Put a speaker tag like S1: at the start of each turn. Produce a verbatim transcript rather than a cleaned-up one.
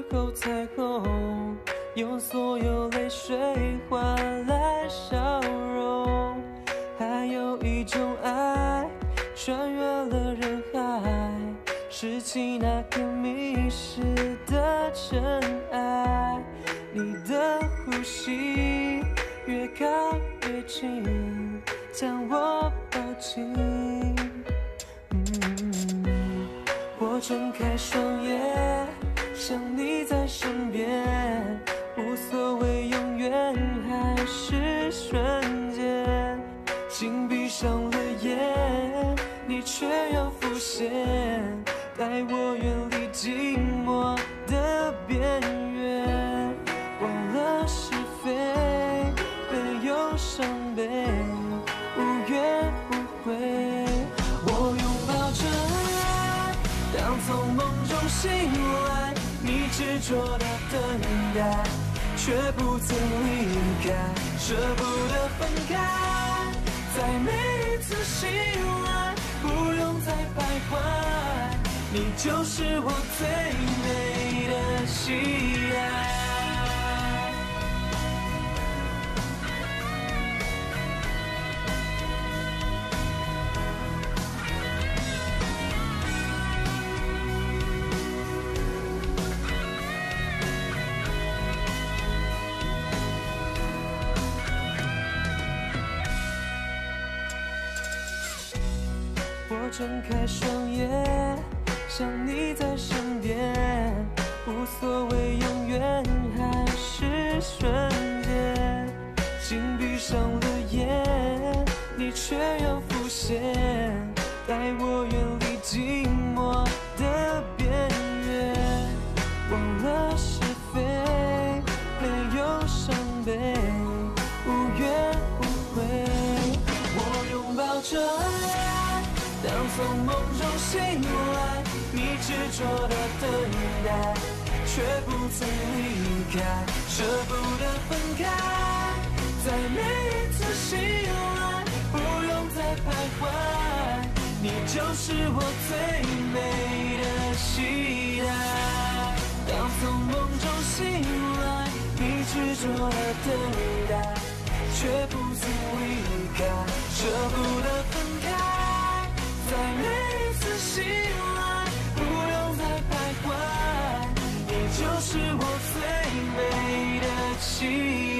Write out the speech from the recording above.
S1: 后彩虹，用所有泪水换来笑容。还有一种爱，穿越了人海，拾起那颗迷失的尘埃。你的呼吸越靠越近，将我抱紧。嗯，我睁开双眼，想你在身边，无所谓永远还是瞬间。紧闭上了眼，你却又浮现，带我远离寂寞的边缘。忘了是非，没有伤悲，无怨无悔。我拥抱着爱，当从梦中醒来，你执着的等待，却不曾离开，舍不得分开。在每一次醒来，不用再徘徊，你就是我最美的期待。我睁开双眼，想你在身边，无所谓永远还是瞬间。紧闭上了眼，你却又浮现，带我远离寂寞的边缘。忘了是非，没有伤悲，无怨无悔。我拥抱着爱，当从梦中醒来，你执着的等待，却不曾离开，舍不得分开。在每一次醒来，不用再徘徊，你就是我最美的期待。当从梦中醒来，你执着的等待，却不曾离开，舍不得分开。在每一次醒来，不用再徘徊，你就是我最美的期待。